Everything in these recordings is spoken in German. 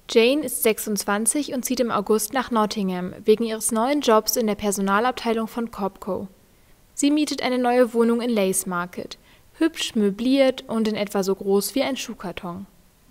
Jane ist 26 und zieht im August nach Nottingham wegen ihres neuen Jobs in der Personalabteilung von Copco. Sie mietet eine neue Wohnung in Lace Market, hübsch möbliert und in etwa so groß wie ein Schuhkarton.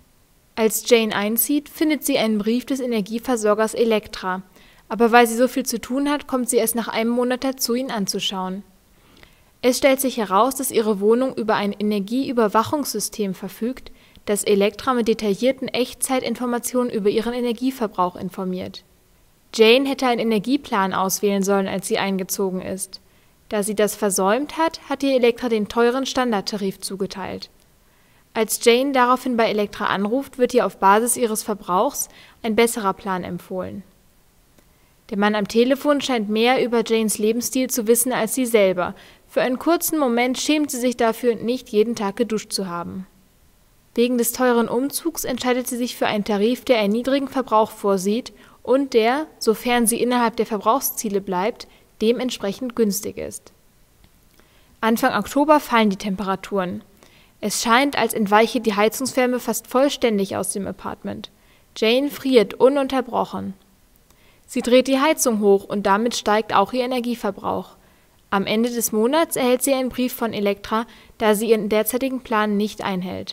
Als Jane einzieht, findet sie einen Brief des Energieversorgers Electra, aber weil sie so viel zu tun hat, kommt sie erst nach einem Monat dazu, ihn anzuschauen. Es stellt sich heraus, dass ihre Wohnung über ein Energieüberwachungssystem verfügt, das Electra mit detaillierten Echtzeitinformationen über ihren Energieverbrauch informiert. Jane hätte einen Energieplan auswählen sollen, als sie eingezogen ist. Da sie das versäumt hat, hat ihr Electra den teuren Standardtarif zugeteilt. Als Jane daraufhin bei Electra anruft, wird ihr auf Basis ihres Verbrauchs ein besserer Plan empfohlen. Der Mann am Telefon scheint mehr über Janes Lebensstil zu wissen als sie selber. Für einen kurzen Moment schämt sie sich dafür, nicht jeden Tag geduscht zu haben. Wegen des teuren Umzugs entscheidet sie sich für einen Tarif, der einen niedrigen Verbrauch vorsieht und der, sofern sie innerhalb der Verbrauchsziele bleibt, dementsprechend günstig ist. Anfang Oktober fallen die Temperaturen. Es scheint, als entweiche die Heizungswärme fast vollständig aus dem Apartment. Jane friert ununterbrochen. Sie dreht die Heizung hoch und damit steigt auch ihr Energieverbrauch. Am Ende des Monats erhält sie einen Brief von Electra, da sie ihren derzeitigen Plan nicht einhält.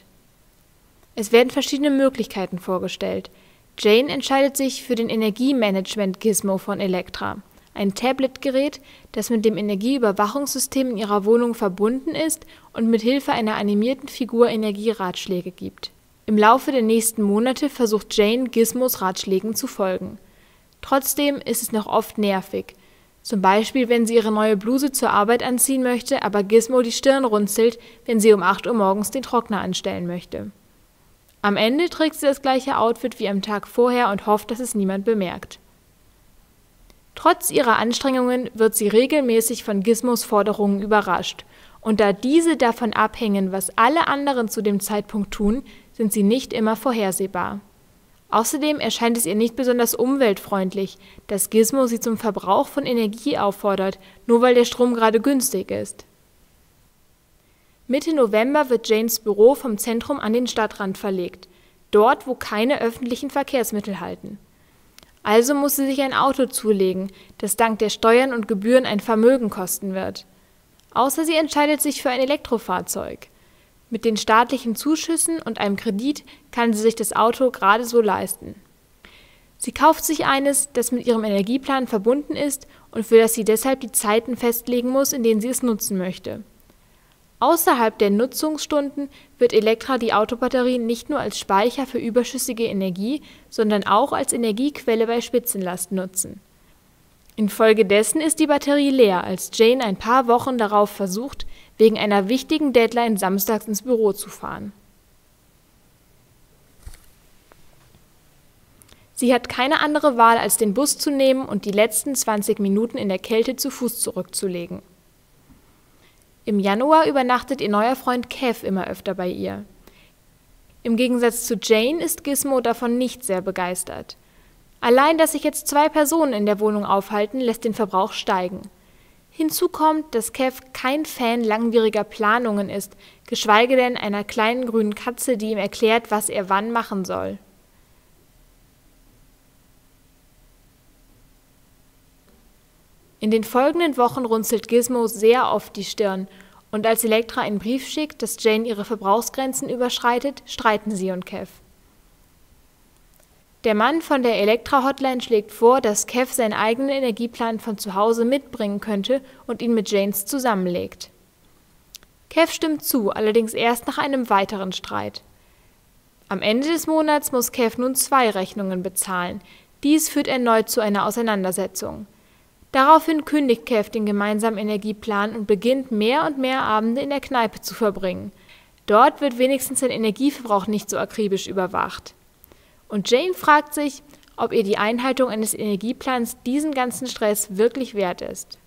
Es werden verschiedene Möglichkeiten vorgestellt. Jane entscheidet sich für den Energiemanagement-Gizmo von Electra, ein Tablet-Gerät, das mit dem Energieüberwachungssystem in ihrer Wohnung verbunden ist und mit Hilfe einer animierten Figur Energieratschläge gibt. Im Laufe der nächsten Monate versucht Jane, Gizmos Ratschlägen zu folgen. Trotzdem ist es noch oft nervig. Zum Beispiel, wenn sie ihre neue Bluse zur Arbeit anziehen möchte, aber Gizmo die Stirn runzelt, wenn sie um 8 Uhr morgens den Trockner anstellen möchte. Am Ende trägt sie das gleiche Outfit wie am Tag vorher und hofft, dass es niemand bemerkt. Trotz ihrer Anstrengungen wird sie regelmäßig von Gizmos Forderungen überrascht. Und da diese davon abhängen, was alle anderen zu dem Zeitpunkt tun, sind sie nicht immer vorhersehbar. Außerdem erscheint es ihr nicht besonders umweltfreundlich, dass Gizmo sie zum Verbrauch von Energie auffordert, nur weil der Strom gerade günstig ist. Mitte November wird Janes Büro vom Zentrum an den Stadtrand verlegt, dort, wo keine öffentlichen Verkehrsmittel halten. Also muss sie sich ein Auto zulegen, das dank der Steuern und Gebühren ein Vermögen kosten wird. Außer sie entscheidet sich für ein Elektrofahrzeug. Mit den staatlichen Zuschüssen und einem Kredit kann sie sich das Auto gerade so leisten. Sie kauft sich eines, das mit ihrem Energieplan verbunden ist und für das sie deshalb die Zeiten festlegen muss, in denen sie es nutzen möchte. Außerhalb der Nutzungsstunden wird Electra die Autobatterie nicht nur als Speicher für überschüssige Energie, sondern auch als Energiequelle bei Spitzenlast nutzen. Infolgedessen ist die Batterie leer, als Jane ein paar Wochen darauf versucht, wegen einer wichtigen Deadline samstags ins Büro zu fahren. Sie hat keine andere Wahl, als den Bus zu nehmen und die letzten 20 Minuten in der Kälte zu Fuß zurückzulegen. Im Januar übernachtet ihr neuer Freund Kev immer öfter bei ihr. Im Gegensatz zu Jane ist Gizmo davon nicht sehr begeistert. Allein, dass sich jetzt 2 Personen in der Wohnung aufhalten, lässt den Verbrauch steigen. Hinzu kommt, dass Kev kein Fan langwieriger Planungen ist, geschweige denn einer kleinen grünen Katze, die ihm erklärt, was er wann machen soll. In den folgenden Wochen runzelt Gizmo sehr oft die Stirn und als Electra einen Brief schickt, dass Jane ihre Verbrauchsgrenzen überschreitet, streiten sie und Kev. Der Mann von der Electra-Hotline schlägt vor, dass Kev seinen eigenen Energieplan von zu Hause mitbringen könnte und ihn mit Janes zusammenlegt. Kev stimmt zu, allerdings erst nach einem weiteren Streit. Am Ende des Monats muss Kev nun 2 Rechnungen bezahlen. Dies führt erneut zu einer Auseinandersetzung. Daraufhin kündigt Kev den gemeinsamen Energieplan und beginnt mehr und mehr Abende in der Kneipe zu verbringen. Dort wird wenigstens sein Energieverbrauch nicht so akribisch überwacht. Und Jane fragt sich, ob ihr die Einhaltung eines Energieplans diesen ganzen Stress wirklich wert ist.